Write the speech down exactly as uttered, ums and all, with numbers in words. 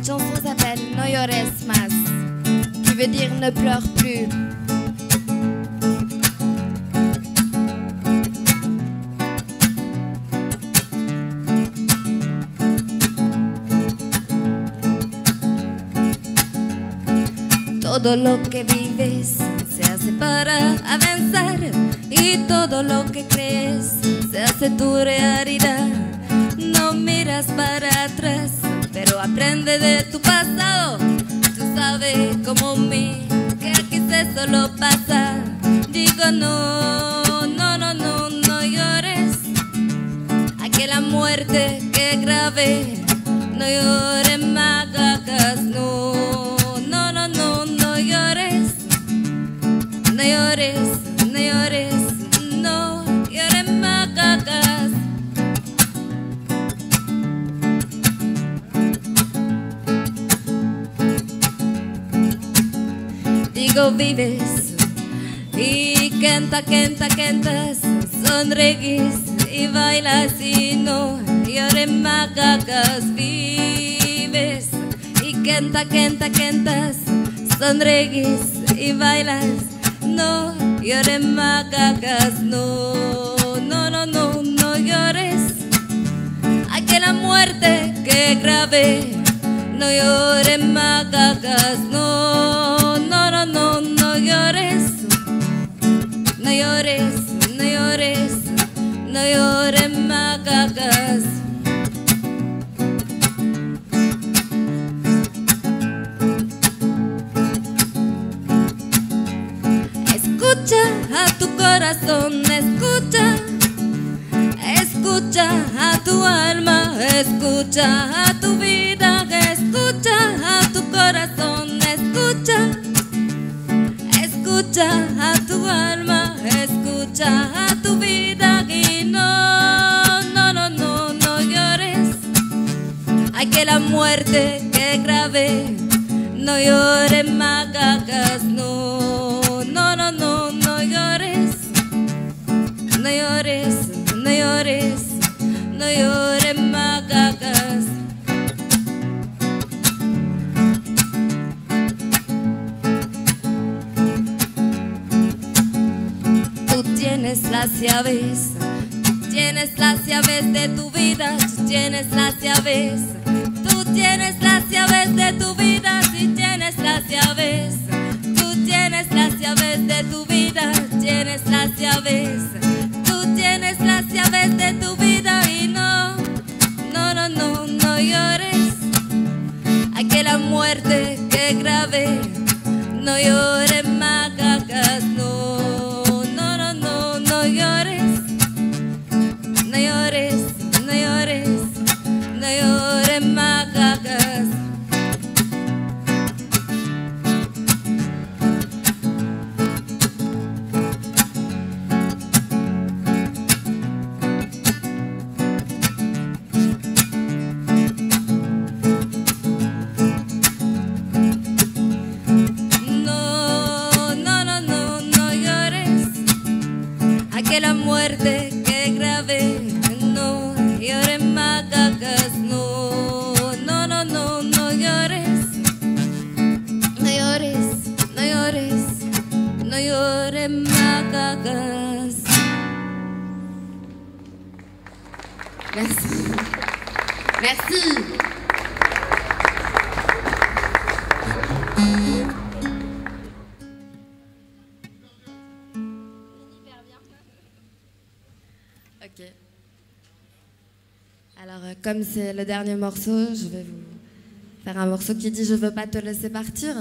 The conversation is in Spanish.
Cette chanson s'appelle No Llores Más, qui veut dire ne pleure plus. Todo lo que vives se hace para avanzar y todo lo que crees se hace tu realidad. No miras para atrás, pero aprende de tu pasado. Tú sabes como mí que aquí se solo pasa. Digo no, no, no, no, no llores. Aquí la muerte que es grave. No llores macacas, no, no, no, no, no llores. No llores, no llores, no llores macacas. Digo vives y canta, canta, cantas, sonríes y bailas y no llores macacas. Vives y canta, canta, cantas, sonríes y bailas, no llores macacas, no, no, no, no, no llores. Aquí la muerte que es grave. No llores macacas, no, no, no, no, no llores. No llores, no llores, no llores macacas. Escucha a tu corazón, escucha. Escucha a tu alma, escucha a tu vida, escucha a tu corazón, escucha. Escucha a tu alma, escucha a tu vida y no, no, no, no, no llores. Hay que la muerte que es grave. No llores macacas, no, no, no, no, no llores. No llores, no llores, no llores macacas. Tú tienes las llaves, tienes las llaves de tu vida, tú tienes las llaves. Tú tienes las llaves de tu vida, si tienes las llaves. Tú tienes las llaves de tu vida, tienes las llaves. Tienes las llaves de tu vida y no, no, no, no, no llores. Aquí la muerte que es grave. No llores macacas, no, no, no, no, no llores. No llores, no llores, no llores macacas. Que la muerte que es grave. No llores macacas, no, no, no, no, no llores. No llores, no llores, no llores macacas. Merci. Merci. Ok. Alors, euh, comme c'est le dernier morceau, je vais vous faire un morceau qui dit « Je veux pas te laisser partir ».